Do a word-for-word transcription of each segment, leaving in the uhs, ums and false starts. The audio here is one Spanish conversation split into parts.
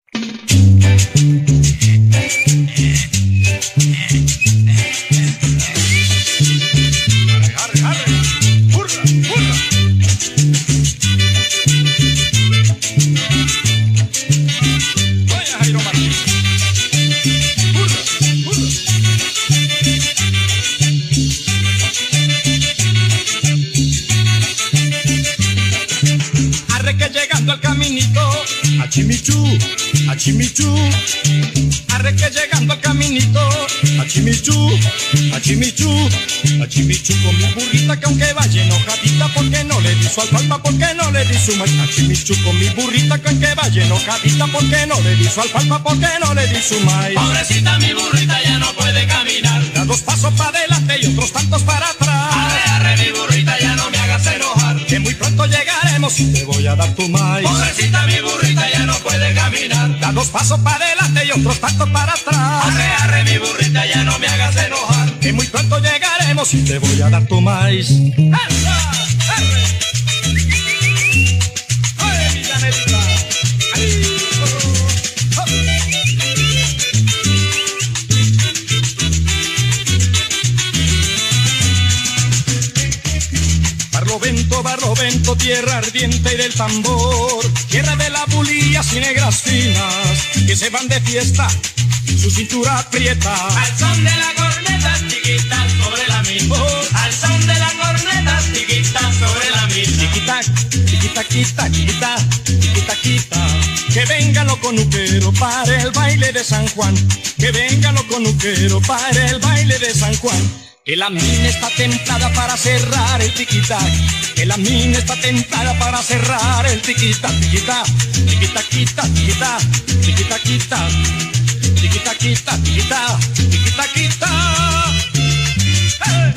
Achimichú, achimichú, arre que llegando al caminito. Achimichú, achimichú, achimichú con mi burrita que aunque vaya enojadita porque no le di su alfalfa, porque no le di su maíz. Achimichú con mi burrita que aunque vaya enojadita porque no le di su alfalfa, porque no le di su maíz. Pobrecita mi burrita ya no puede caminar, da dos pasos para adelante y otros tantos para atrás. Arre, arre mi burrita ya no me hagas enojar, que muy pronto llegaremos y te voy a dar tu maíz. Pobrecita mi burrita ya no puede caminar, da dos pasos para adelante y otros tantos para atrás. Arre, arre mi burrita ya no me hagas enojar, que muy pronto llegaremos y te voy a dar tu maíz. ¡Esa! ¡Arre! ¡Oye, mi llanerita! ¡Ay! Barlovento, Barlovento, tierra ardiente y del tambor, tierra de la bulía y negras finas que se van de fiesta, su cintura aprieta. Al son de la corneta, chiquita sobre la mil. Al son de la corneta, chiquita sobre la mil. Chiquita, chiquita, quita, quita, chiquita, quita. Que vengan los conuqueros para el baile de San Juan. Que vengan los conuqueros para el baile de San Juan. Que la mina está tentada para cerrar el tiquitac. Que la mina está tentada para cerrar el tiquitac. Tiquita, tiquita, quita, tiquita, tiquita, quita. Tiquita, quita, tiquita, tiquita, quita. ¡Hey!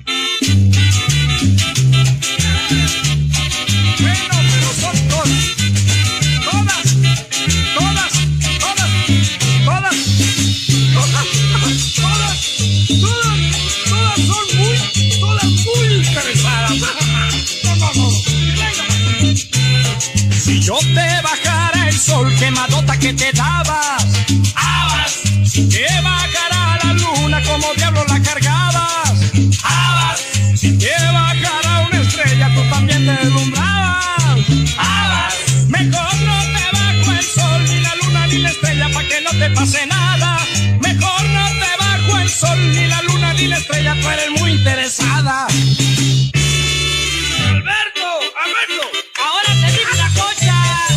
Bueno, pero son todas, todas, todas, todas, todas, todas, todas, todas, todas son muy, todas muy interesadas. No, no, no. Si yo te bajara el sol quemadota que te dabas, si te bajara la luna como diablo la cargabas, Abas. Si te bajara una estrella tú también te deslumbrabas, Abas. Mejor no te bajo el sol ni la luna ni la estrella pa' que no te pase nada. Mejor no te bajo el sol ni la luna ni la estrella, tú eres muy interesada. Alberto, Alberto, ahora te digo una cosa.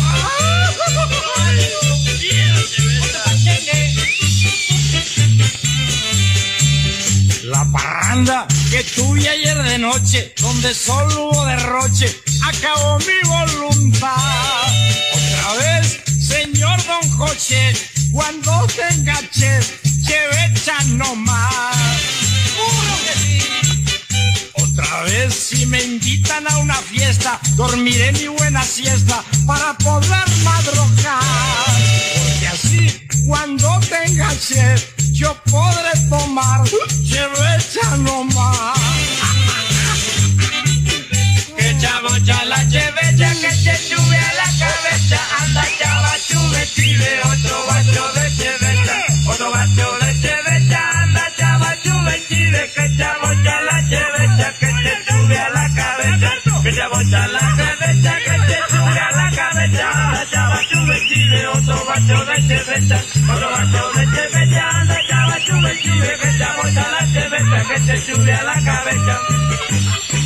La parranda que tuve ayer de noche, donde solo hubo derroche, acabó mi voluntad. Otra vez, señor Don José, cuando te enganché, chevecha nomás. Juro que sí. Otra vez, si me invitan a una fiesta, dormiré mi buena siesta para poder madrugar. Porque así, cuando te enganché, yo podré tomar chevecha nomás. Que chabocha la chevecha que te sube a la cabeza. Anda chava, chuve, chive, otro bacho de chevecha. Otro bacho de chevecha, anda chava, chuve, chive. Que chabocha la chevecha que te sube a la cabeza. Que chabocha la chevecha que te sube a la cabeza. Anda chava, chuve, chive, otro bacho de chevecha. Otro bacho de chevecha, anda chava, chuve, chive. Que chabocha la chevecha que te sube a la cabeza.